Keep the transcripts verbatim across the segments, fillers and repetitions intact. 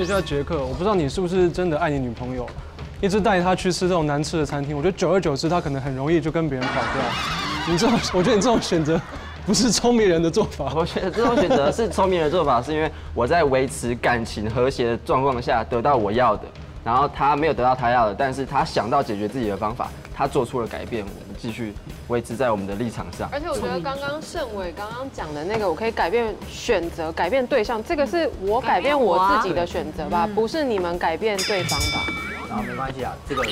下杰克，我不知道你是不是真的爱你女朋友，一直带她去吃这种难吃的餐厅，我觉得久而久之，她可能很容易就跟别人跑掉。你这种，我觉得你这种选择不是聪明人的做法。 我觉得这种选择是聪明人的做法，是因为我在维持感情和谐的状况下得到我要的，然后他没有得到他要的，但是他想到解决自己的方法，他做出了改变，我们继续维持在我们的立场上。 而且我觉得刚刚盛伟刚刚讲的那个，我可以改变选择、改变对象，这个是我改变我自己的选择吧，不是你们改变对方吧？ 然后没关系啊，这个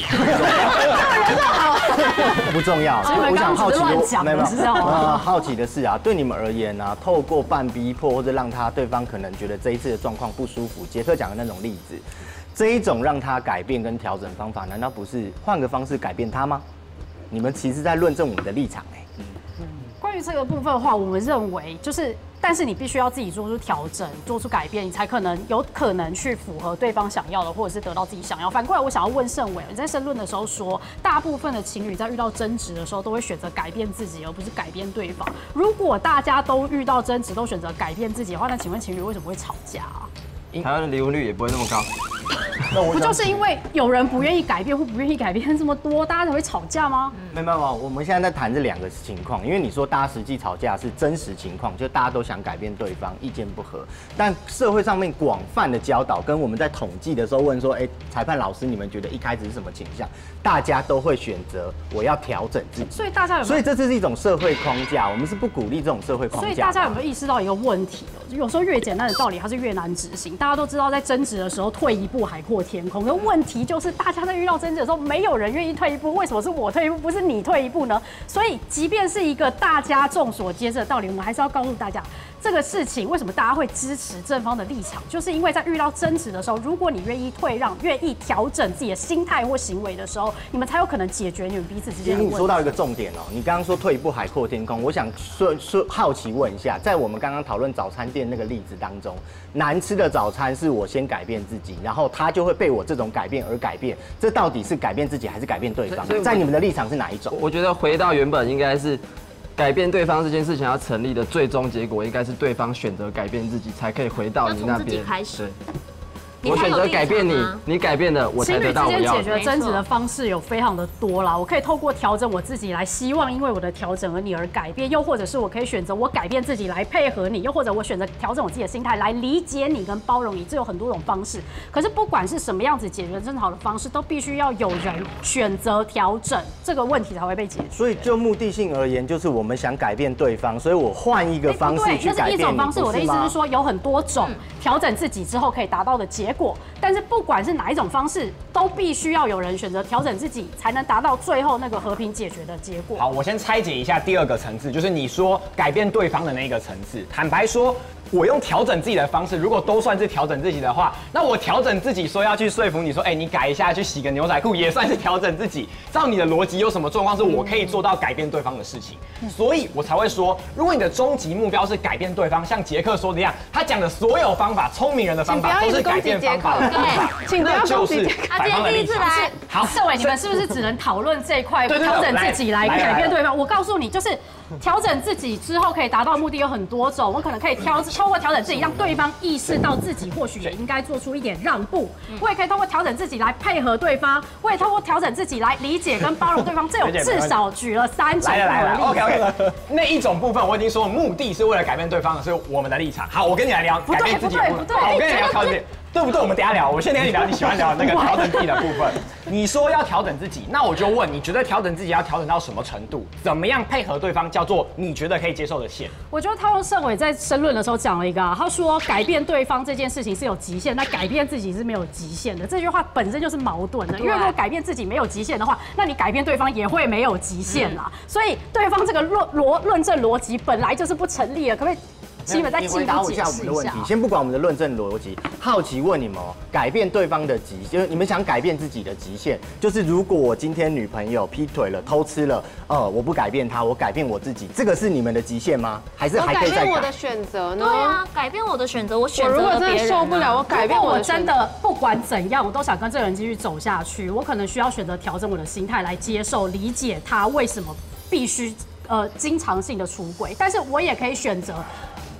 不重要。我想好奇的，没有没有，呃，好奇的是啊，对你们而言呢，透过半逼迫或者让他对方可能觉得这一次的状况不舒服，杰克讲的那种例子，这一种让他改变跟调整方法，难道不是换个方式改变他吗？你们其实在论证我们的立场哎。 关于这个部分的话，我们认为就是，但是你必须要自己做出调整，做出改变，你才可能有可能去符合对方想要的，或者是得到自己想要。反过来，我想要问盛伟，你在申论的时候说，大部分的情侣在遇到争执的时候，都会选择改变自己，而不是改变对方。如果大家都遇到争执，都选择改变自己的话，那请问情侣为什么会吵架啊？ 台湾的离婚率也不会那么高。 不就是因为有人不愿意改变或不愿意改变这么多，大家才会吵架吗？ 没有没有，我们现在在谈这两个情况，因为你说大家实际吵架是真实情况，就大家都想改变对方，意见不合。但社会上面广泛的教导，跟我们在统计的时候问说，哎，裁判老师，你们觉得一开始是什么倾向？大家都会选择我要调整自己。 所以大家有没有？ 所以这是一种社会框架，我们是不鼓励这种社会框架。 所以大家有没有意识到一个问题哦？有时候越简单的道理，它是越难执行。大家都知道，在争执的时候，退一步海阔天空。可问题就是，大家在遇到争执的时候，没有人愿意退一步。为什么是我退一步，不是你退一步呢？所以，即便是一个大家众所皆知的道理，我们还是要告诉大家，这个事情为什么大家会支持正方的立场，就是因为在遇到争执的时候，如果你愿意退让、愿意调整自己的心态或行为的时候，你们才有可能解决你们彼此之间的问题。 你说到一个重点哦，你刚刚说退一步海阔天空，我想说说好奇问一下，在我们刚刚讨论早餐店那个例子当中，难吃的早餐是我先改变自己，然后他就会被我这种改变而改变，这到底是改变自己还是改变对方？在你们的立场是哪一种？ 我觉得回到原本应该是。改变对方这件事情要成立的最终结果，应该是对方选择改变自己，才可以回到你那边。 要从自己开始。 我选择改变你，你改变了，我才得到我要的。 情侣之间解决争执的方式有非常的多啦，我可以透过调整我自己来，希望因为我的调整而你而改变，又或者是我可以选择我改变自己来配合你，又或者我选择调整我自己的心态来理解你跟包容你，这有很多种方式。可是不管是什么样子解决争吵的方式，都必须要有人选择调整，这个问题才会被解决。 所以就目的性而言，就是我们想改变对方，所以我换一个方式去改变你。 那是一种方式，我的意思是说，有很多种调整自己之后可以达到的结果，但是不管是哪一种方式，都必须要有人选择调整自己，才能达到最后那个和平解决的结果。 好，我先拆解一下第二个层次，就是你说改变对方的那个层次。坦白说，我用调整自己的方式，如果都算是调整自己的话，那我调整自己说要去说服你说，哎、欸，你改一下去洗个牛仔裤，也算是调整自己。照你的逻辑，有什么状况是我可以做到改变对方的事情？所以我才会说，如果你的终极目标是改变对方，像杰克说的一样，他讲的所有方法，聪明人的方法都是改变方法的方法， 请不要攻击杰克。 他今天第一次来， 好，盛伟，你们是不是只能讨论这一块，调整自己来改变对方？我告诉你，就是调整自己之后可以达到的目的有很多种，我可能可以挑透过调整自己，让对方意识到自己或许也应该做出一点让步。我也可以透过调整自己来配合对方，我也透过调整自己来理解跟包容对方。这有至少举了三种。 来来来 ，OK OK。那一种部分我已经说，目的是为了改变对方的是我们的立场。好，我跟你来聊改变自己的部分。好，我跟你聊调整。对不对？我们等一下聊。我先跟你聊你喜欢聊的那个调整自己的部分。你说要调整自己，那我就问，你觉得调整自己要调整到什么程度？怎么样配合对方叫做你觉得可以接受的线？ 我觉得他用盛伟在申论的时候讲了一个啊，他说改变对方这件事情是有极限，那改变自己是没有极限的。这句话本身就是矛盾的，因为如果改变自己没有极限的话，那你改变对方也会没有极限啦。所以对方这个论逻论证逻辑本来就是不成立的，可不可以？基本在你回答我一下我们的问题，先不管我们的论证逻辑，好奇问你们哦，改变对方的极，就是你们想改变自己的极限，就是如果我今天女朋友劈腿了、偷吃了，呃，我不改变她，我改变我自己，这个是你们的极限吗？还是还可以再改？ 改变我的选择呢？ 对啊，改变我的选择，我选择了别人。 我如果真的受不了，我改变我真的不管怎样，我都想跟这个人继续走下去，我可能需要选择调整我的心态来接受、理解他为什么必须呃经常性的出轨，但是我也可以选择。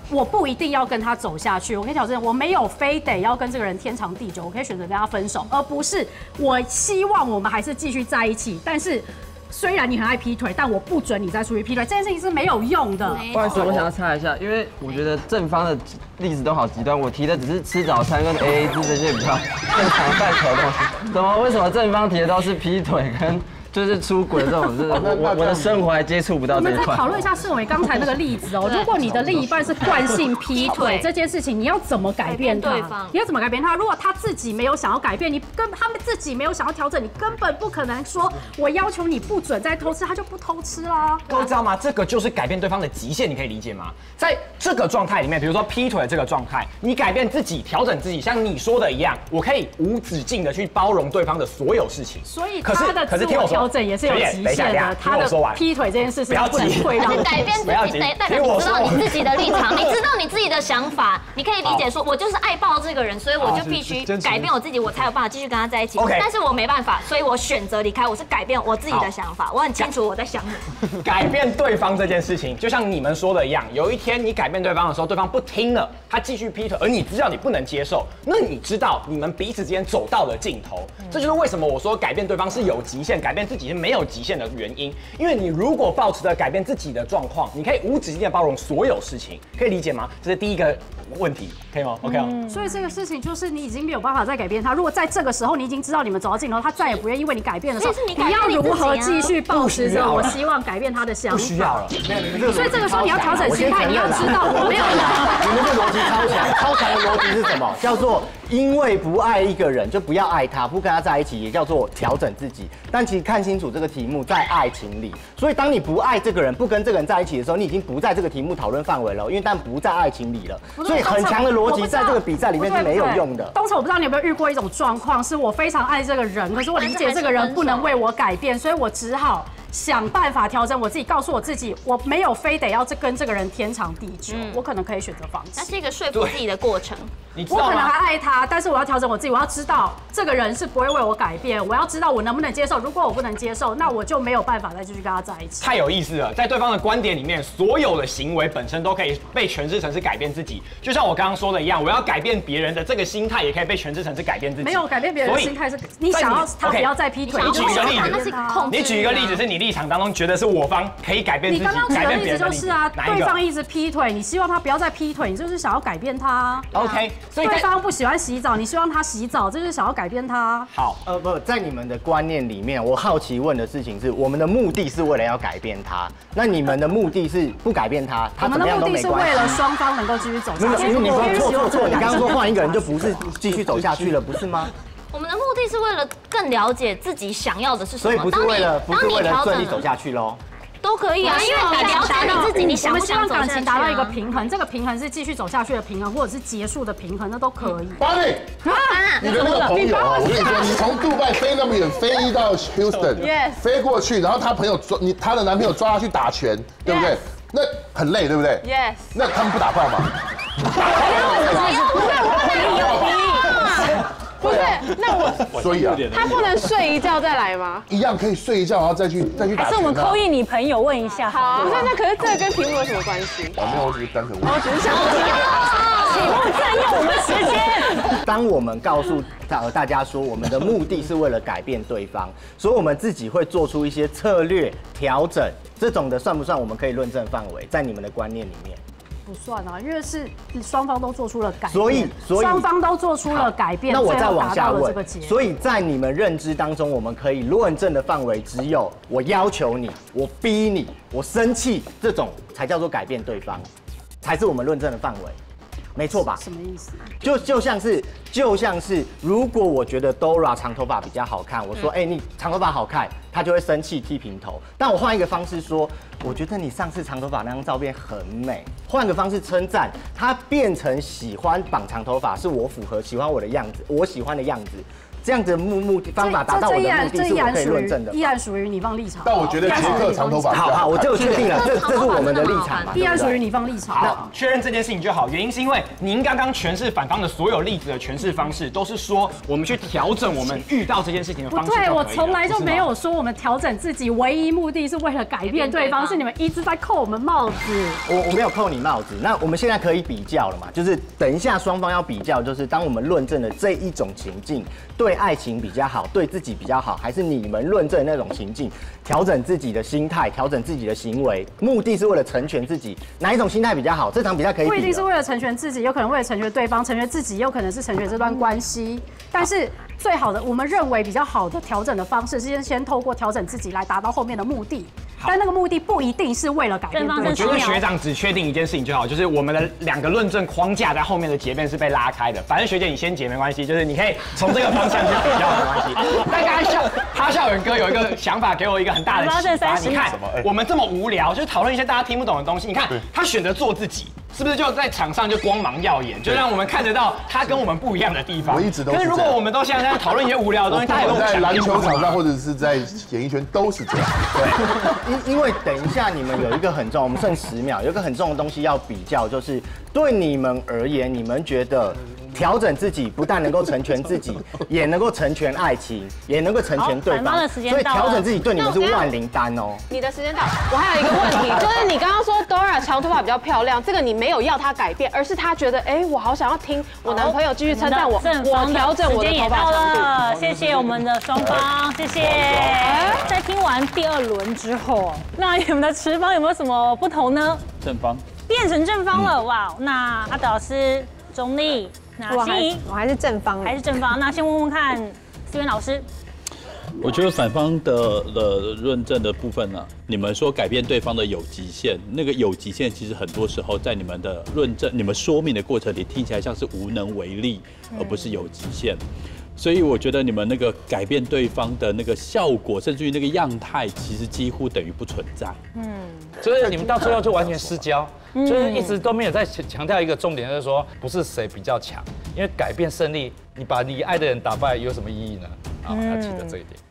我不一定要跟他走下去，我可以挑战，我没有非得要跟这个人天长地久，我可以选择跟他分手，而不是我希望我们还是继续在一起，但是。虽然你很爱劈腿，但我不准你再出去劈腿，这件事情是没有用的。 不好意思，我想要插一下，因为我觉得正方的例子都好极端，我提的只是吃早餐跟 A A 制这些比较正常范畴的东西，怎么为什么正方提的都是劈腿跟？就是出轨这种，就是我我的生活还接触不到这一块。 我们再讨论一下盛伟刚才那个例子哦，如果你的另一半是惯性劈腿这件事情，你要怎么改变他？你要怎么改变他？如果他自己没有想要改变，你跟他们自己没有想要调整，你根本不可能说我要求你不准再偷吃，他就不偷吃啦。 各位知道吗？这个就是改变对方的极限，你可以理解吗？在这个状态里面，比如说劈腿这个状态，你改变自己，调整自己，像你说的一样，我可以无止境的去包容对方的所有事情。 所以他的自我调整也是有极。 等一下，等一下， 他的劈腿这件事情不能退让。 改变自己，代代表你知道你自己的立场，你知道你自己的想法，你可以理解说，我就是爱爆这个人，所以我就必须改变我自己，我才有办法继续跟他在一起。但是我没办法，所以我选择离开。我是改变我自己的想法，我很清楚我在想什么。 改变对方这件事情，就像你们说的一样，有一天你改变对方的时候，对方不听了，他继续劈腿，而你知道你不能接受，那你知道你们彼此之间走到了尽头。这就是为什么我说改变对方是有极限，改变自己是没有极限的原因。因为你如果抱持着改变自己的状况，你可以无止境的包容所有事情，可以理解吗？这是第一个问题，可以吗 ？OK 哦。 所以这个事情就是你已经没有办法再改变他。如果在这个时候你已经知道你们走到尽头，他再也不愿意为你改变的时候，你要如何继续保持着我希望改变他的想法？ 不需要了。 所以这个时候你要调整心态，你要知道我没有。 你们这逻辑超强，超强的逻辑是什么？叫做因为不爱一个人就不要爱他，不跟他在一起，也叫做调整自己。但其实看清楚这个题目，在爱情里，所以当你不爱这个人，不跟这个人在一起的时候，你已经不在这个题目讨论范围了，因为但不在爱情里了。所以很强的逻辑在这个比赛里面是没有用的。 东城，我不知道你有没有遇过一种状况，是我非常爱这个人，可是我理解这个人不能为我改变，所以我只好想办法调整我自己，告诉我自己，我没有非得要这跟这个人天长地久，我可能可以选择放弃。 那是一个说服自己的过程。 我可能还爱他，但是我要调整我自己，我要知道这个人是不会为我改变，我要知道我能不能接受。如果我不能接受，那我就没有办法再继续跟他在一起。 太有意思了，在对方的观点里面，所有的行为本身都可以被诠释成是改变自己。就像我刚刚说的一样，我要改变别人的这个心态，也可以被诠释成是改变自己。 没有改变别人的心态是，你想要他不要再劈腿。 你举一个例子， 你举一个例子是你立场当中觉得是我方可以改变自己， 你刚刚举的例子就是啊，对方一直劈腿，你希望他不要再劈腿，你就是想要改变他。 OK， 所以对方不喜欢洗澡，你希望他洗澡，这就是想要改变他。 好， 呃不，在你们的观念里面，我好奇问的事情是，我们的目的是为了要改变他，那你们的目的是不改变他，他怎么样都没关系。 我们的目的是为了双方能够继续走下去。 因为你说错错错，你刚刚说换一个人就不是继续走下去了，不是吗？ 我们的目的是为了更了解自己想要的是什么， 所以不是为了不是为了顺利走下去喽。 都可以啊，因为你了解你自己，你想不想走下去？ 我们希望感情达到一个平衡，这个平衡是继续走下去的平衡，或者是结束的平衡，那都可以。 巴力，你的那个朋友啊，我跟你说，你从杜拜飞那么远，飞到 Houston， 飞过去，然后他朋友抓你，他的男朋友抓他去打拳，对不对？那很累，对不对 ？Yes。 那他们不打炮吗？ 不是，那我所以啊， 他不能睡一觉再来吗？ 一样可以睡一觉，然后再去再去打拳。还是我们扣印你朋友问一下。 好，不是，那可是这个跟题目有什么关系？ 我没有，我只是单纯问。 我只是想问。 题目占用我们时间。 当我们告诉大大家说，我们的目的是为了改变对方，所以我们自己会做出一些策略调整，这种的算不算我们可以论证范围？在你们的观念里面？ 不算啊，因为是双方都做出了改变， 所以所以双方都做出了改变， 那我再往下问， 这所以在你们认知当中，我们可以论证的范围只有我要求你，我逼你，我生气，这种才叫做改变对方，才是我们论证的范围。没错吧？ 什么意思？ 就就像是就像是，如果我觉得 Dora 长头发比较好看，我说，哎、欸，你长头发好看，他就会生气剃平头。但我换一个方式说，我觉得你上次长头发那张照片很美。换个方式称赞，他变成喜欢绑长头发，是我符合喜欢我的样子，我喜欢的样子。 这样的目目的方法达到我的目的是我可以论证的， 依然属于你方立场。 但我觉得杰克长头发。 好好，我就确定了，这这是我们的立场嘛， 依然属于你方立场。 好，确认这件事情就好。原因是因为您刚刚诠释反方的所有例子的诠释方式，都是说我们去调整我们遇到这件事情的方式。 不对，我从来就没有说我们调整自己唯一目的是为了改变对方，是你们一直在扣我们帽子。 我我没有扣你帽子。那我们现在可以比较了嘛？就是等一下双方要比较，就是当我们论证的这一种情境，对爱情比较好，对自己比较好，还是你们论证的那种情境，调整自己的心态，调整自己的行为，目的是为了成全自己，哪一种心态比较好？这场比赛可以比。 不一定是为了成全自己，有可能为了成全对方，成全自己，有可能是成全这段关系。但是最好的，我们认为比较好的调整的方式，是先先透过调整自己来达到后面的目的。但那个目的不一定是为了改变对方。 我觉得学长只确定一件事情就好，就是我们的两个论证框架在后面的结辩是被拉开的。反正学姐你先解没关系，就是你可以从这个方向去比较没关系。但刚才笑哈孝远哥有一个想法，给我一个很大的启发。你看我们这么无聊，就是讨论一些大家听不懂的东西。你看他选择做自己。是不是就在场上就光芒耀眼，就让我们看得到他跟我们不一样的地方？ 我一直都是。 可是如果我们都像这样讨论一些无聊的东西，他也跟我在篮球场上或者是在演艺圈都是这样。 对，因因为等一下你们有一个很重，我们剩十秒，有一个很重的东西要比较，就是对你们而言，你们觉得调整自己不但能够成全自己，也能够成全爱情，也能够成全对方。所以调整自己对你们是万灵丹哦。 你的时间到，我还有一个问题，就是你刚刚说 Dora 长头发比较漂亮，这个你没有要她改变，而是她觉得，哎，我好想要听我男朋友继续称赞我，我调整我的头发长度。 谢谢我们的双方，谢谢。在听完第二轮之后，那你们的持方有没有什么不同呢？ 正方变成正方了，哇！那阿德老师中立。那心怡， 我还是正方， 还是正方。那先问问看思源老师。 我觉得反方的的论证的部分呢、啊，你们说改变对方的有极限，那个有极限其实很多时候在你们的论证、你们说明的过程里，听起来像是无能为力，而不是有极限。所以我觉得你们那个改变对方的那个效果，甚至于那个样态，其实几乎等于不存在。嗯， 就是你们到最后就完全失焦。就是一直都没有在强调一个重点，就是说不是谁比较强，因为改变胜利，你把你爱的人打败有什么意义呢？啊，要记得这一点。